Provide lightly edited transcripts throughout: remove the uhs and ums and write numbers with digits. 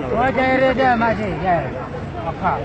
我这人这嘛是呀，我靠。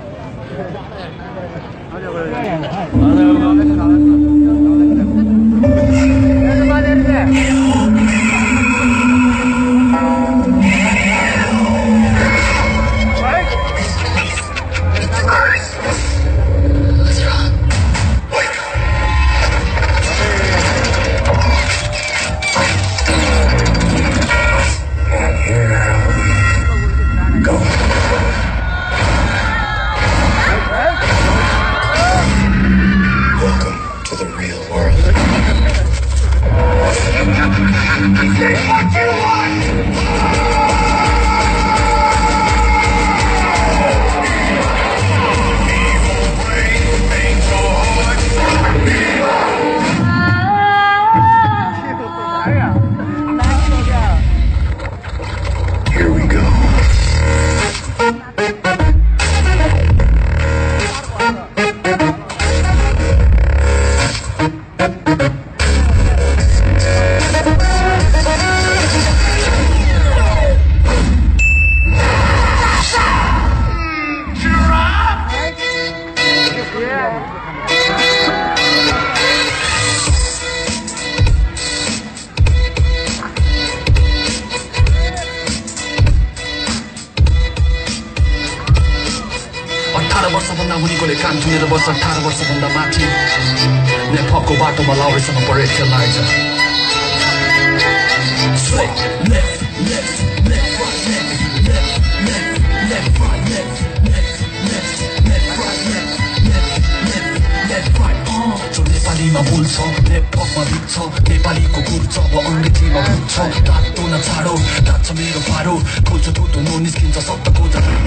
वर्षभन्दा मुनिकोले कान थुनेर वर्ष 18 वर्षभन्दा माथि नेपको बाटोमा लाउरेसँग परेड खेलाएछ Straight, left, left, left, right, left, left, left, left, right, left, left, left, left, right, left, left, left, left, right. जो नेपालीमा बोल्छ नेपमा बित्छ नेपालीको गुर छ अब अङ्ग्रेजीमा बुझ्छ तातो न छाडो तात्छ मेरो पारो खोल्छ थुतो नो निस्किन्छ शब्दको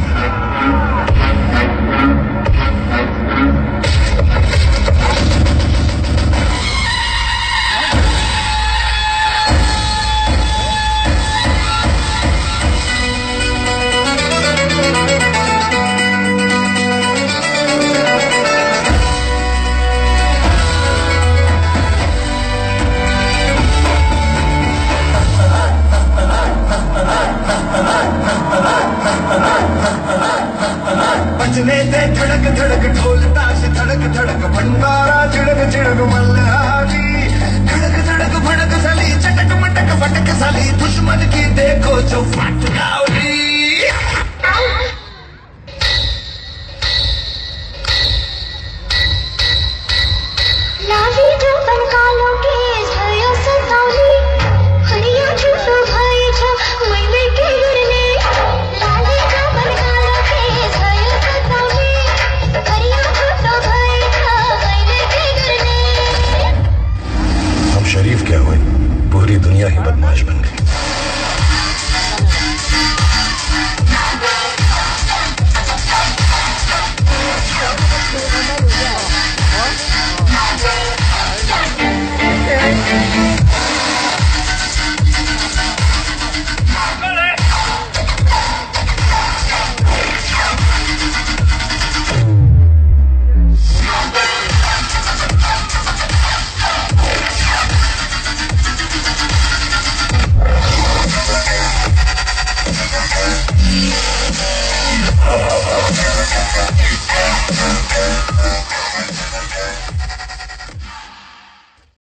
बजने दे धड़क धड़क ढोल ताश धड़क धड़क भंडारा चिड़क चिड़क मल्हारी धड़क धड़क भड़क साली चटक मटक फटक साली दुश्मन की देखो जो